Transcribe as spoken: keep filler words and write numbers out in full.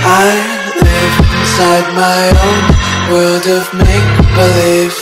I live inside my own world of make-believe.